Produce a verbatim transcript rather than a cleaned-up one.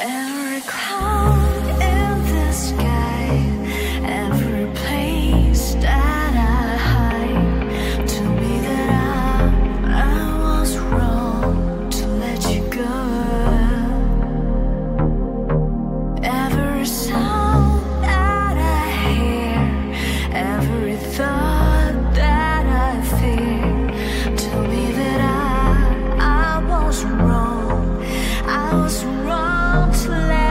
Every cloud in the sky, every place that I hide, to me that I, I was wrong to let you go. Every sound that I hear, every thought that I fear, tell me that I, I was wrong. I was wrong to let